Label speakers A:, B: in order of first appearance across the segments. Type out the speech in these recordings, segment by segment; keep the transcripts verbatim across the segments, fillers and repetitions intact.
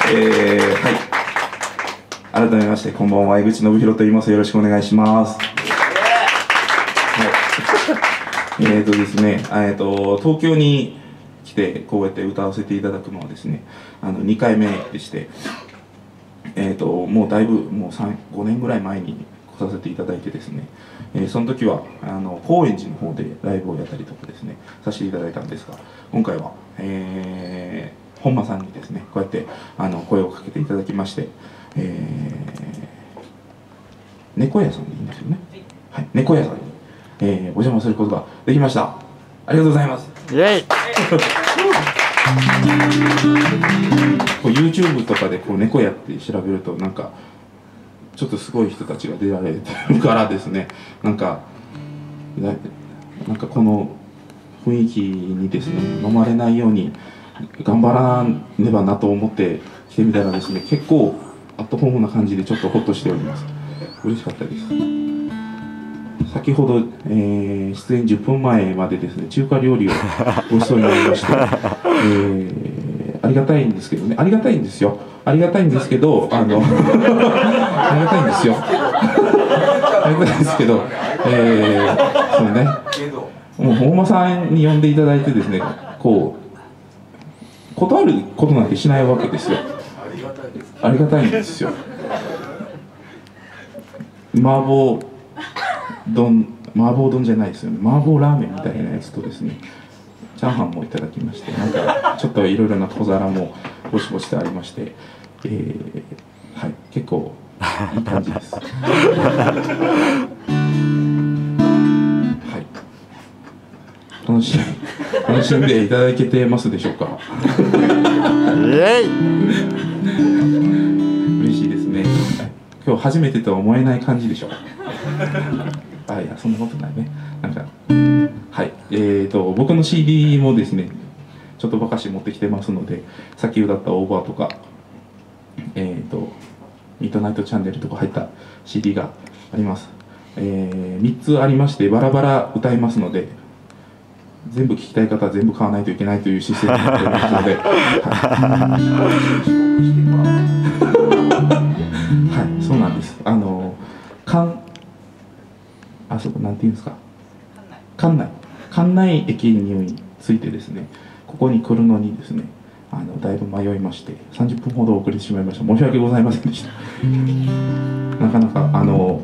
A: えー、はい。改めましてこんばんは、江口信弘と言います。よろしくお願いします。はい。えーとですね、えーと東京に来てこうやって歌わせていただくのはですね、あのにかいめでして、えーともうだいぶもうさん、ごねんぐらい前に来させていただいてですね、えー、その時はあの高円寺の方でライブをやったりとかですねさせていただいたんですが、今回は、えー、本間さんにですねこうやってあの声をかけていただきまして、えー、猫屋さんでいいんですよね、はい、猫屋さんに、えー、お邪魔することができました。ありがとうございます。
B: イエイ
A: こう YouTube とかでこう猫屋って調べるとなんかちょっとすごい人たちが出られてるからですね、なんかなんかこの雰囲気にですね飲まれないように頑張らねばなと思って来てみたらですね、結構アットホームな感じでちょっとホッとしております。嬉しかったです。先ほど、えー、出演じゅっぷんまえまでですね中華料理をごちそうになりまして、えー、ありがたいんですけどね、ありがたいんですよありがたいんですけどあのありがたいんですよありがたいんですけど、えー、そうね、もう本間さんに呼んでいただいてですね、こう断ることなんてしないわけですよ。ありがたいんですよ。麻婆丼、麻婆丼じゃないですよね、麻婆ラーメンみたいなやつとですねチャーハンもいただきまして、なんかちょっといろいろな小皿もボシボシとありまして、えー、はい、結構いい感じです。はい、楽し楽しんでいただけてますでしょうか。
B: イエイ
A: 嬉しいですね。今日初めてとは思えない感じでしょう。あ、いやそんなことないね。なんかはいえーと僕の シーディー もですねちょっとばかし持ってきてますので、さっき歌ったオーバーとかえーとミッドナイトチャンネルとか入った シーディー があります。えー、みっつありましてバラバラ歌いますので、全部聴きたい方は全部買わないといけないというシステムになっておりますので、はい、そうなんです。あの関あそこなんていうんですか、関内関内駅についてですね、ここに来るのにですねあのだいぶ迷いまして、さんじゅっぷんほど遅れてしまいました。申し訳ございませんでした。なかなかあの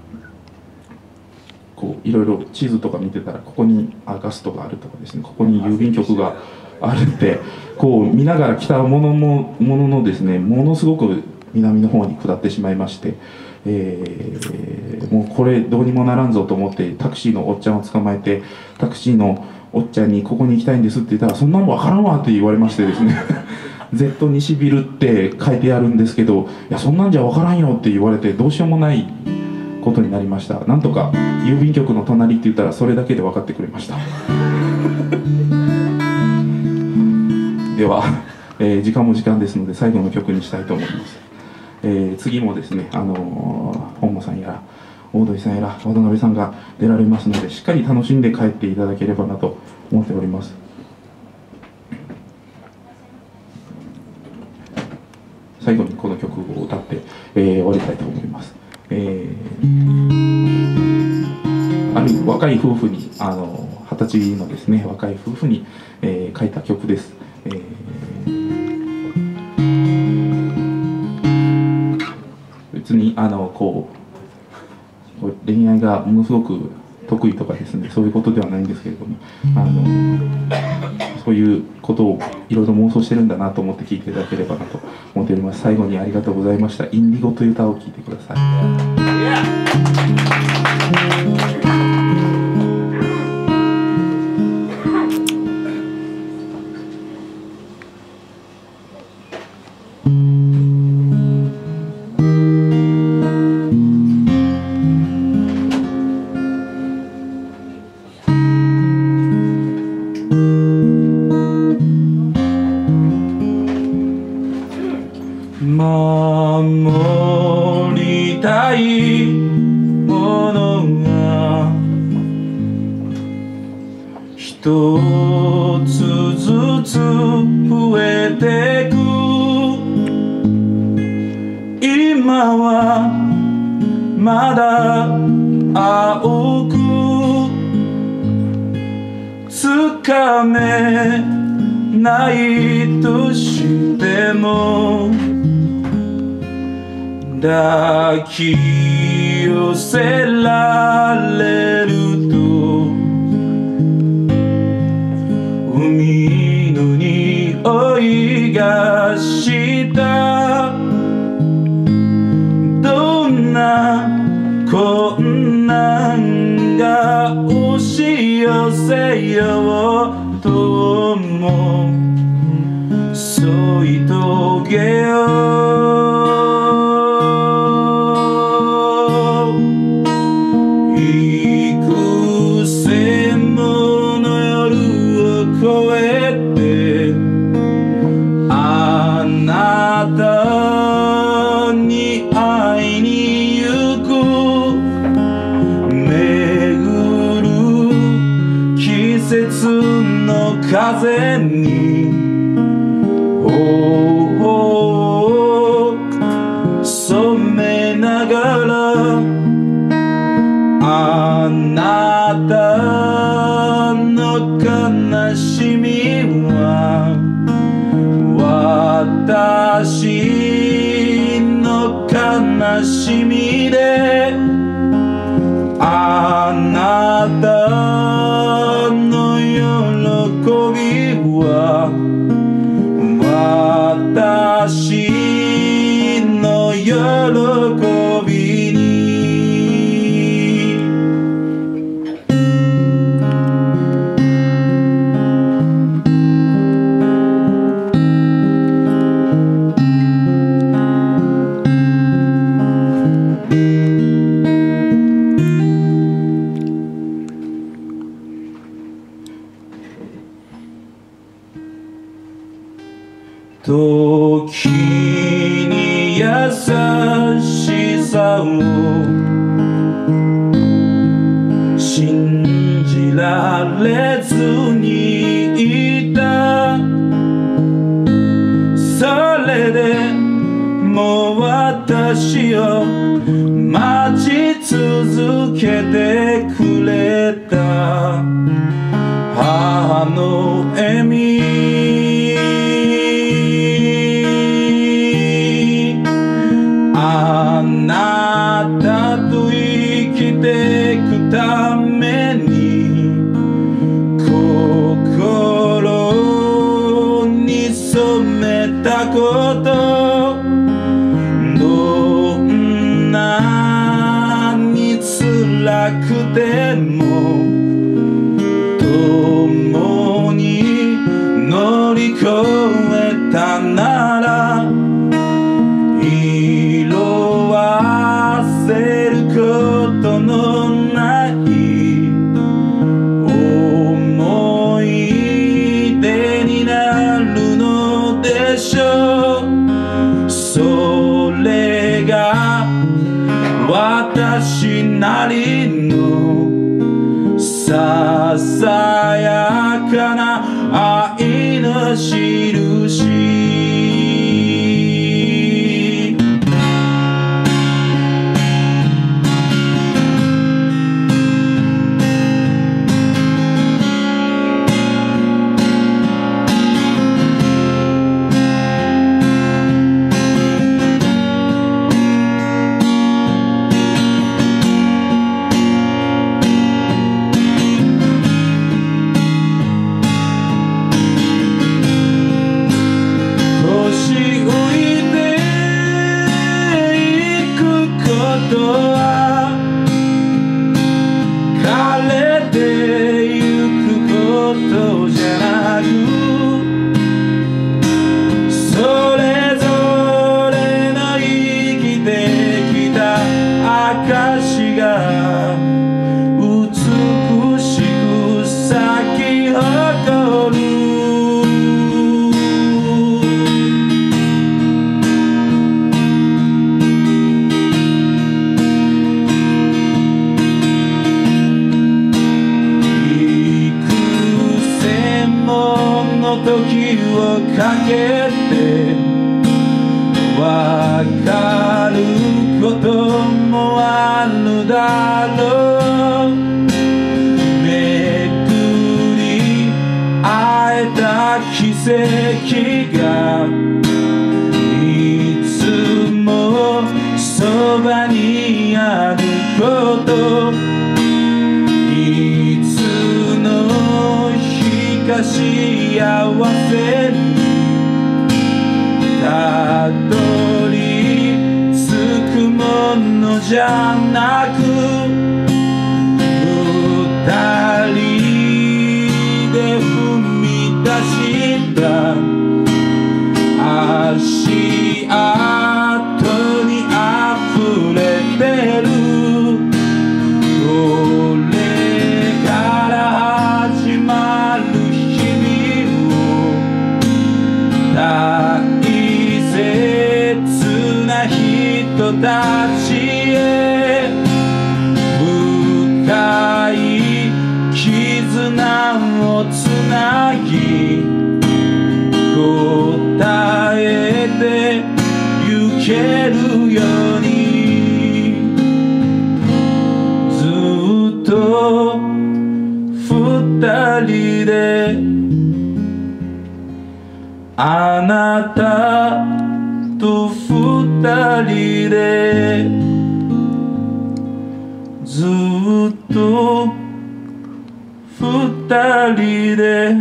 A: こういろいろ地図とか見てたら、ここにあガストがあるとかですね、ここに郵便局があるって、こう見ながら来たものももののですね、ものすごく南の方に下ってしまいまして、えー、もうこれどうにもならんぞと思ってタクシーのおっちゃんを捕まえて、タクシーのおっちゃんにここに行きたいんですって言ったら、そんなもん分からんわって言われましてですねZ 西ビルって書いてあるんですけど、いやそんなんじゃ分からんよって言われて、どうしようもないことになりました。なんとか郵便局の隣って言ったらそれだけで分かってくれましたでは、えー、時間も時間ですので最後の曲にしたいと思います。えー、次もですね、あのー、本間さんやら大鳥さんやら渡辺さんが出られますので、しっかり楽しんで帰っていただければなと思っております。最後にこの曲を歌って、えー、終わりたいと思います。えー、ある若い夫婦に、あの二十歳のですね若い夫婦に、えー、書いた曲です。えー、別にあのこう恋愛がものすごく得意とかですね、そういうことではないんですけれども、あのそういうことをいろいろ妄想してるんだなと思って聴いていただければなと思っております。最後にありがとうございました。インディゴという歌を聴いてください。守りたいものが一つずつ増えてく、 かめないとしても抱き寄せられると海の匂いがしたどんな困難が押し寄せようとも添い遂げよう幾千もの夜を越えてあなたに会いに行く巡る季節の風に染めながらあなたの悲しみは私の悲しみであなたの喜びは私の喜びに時に優しさを信じられずにいたそれでも私を待ち続けてくれた母の笑みあなたと生きてくために心に染めたことどんなに辛くても共に乗り越えたなら色あせることのない思い出になるのでしょうそれが私なりのささやかな愛の印幸せにたどり着くものじゃなく二人で踏み出した足跡に溢れてるこれから始まる日々を大切な人たちへ深い絆をつなぎ答えてゆけるようにずっと二人であなたと二人でずっと二人で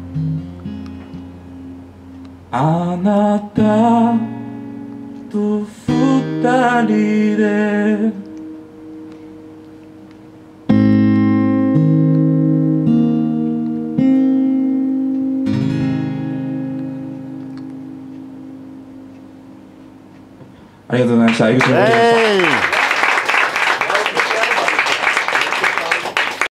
A: あなたと二人でありがとうございました。江口のりでした。